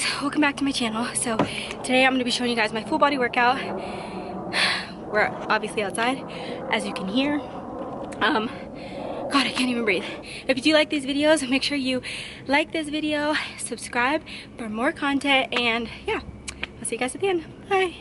guys, welcome back to my channel. So today I'm going to be showing you guys my full body workout. We're obviously outside, as you can hear. God, I can't even breathe. If you do like these videos, make sure you like this video, subscribe for more content, and yeah, I'll see you guys at the end. Bye.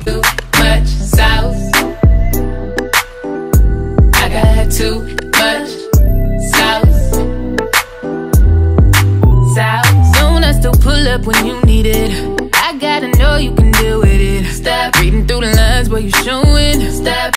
Too much sauce. I got too much sauce. Soon I still pull up when you need it. I gotta know you can deal with it. Stop reading through the lines while you showing. Stop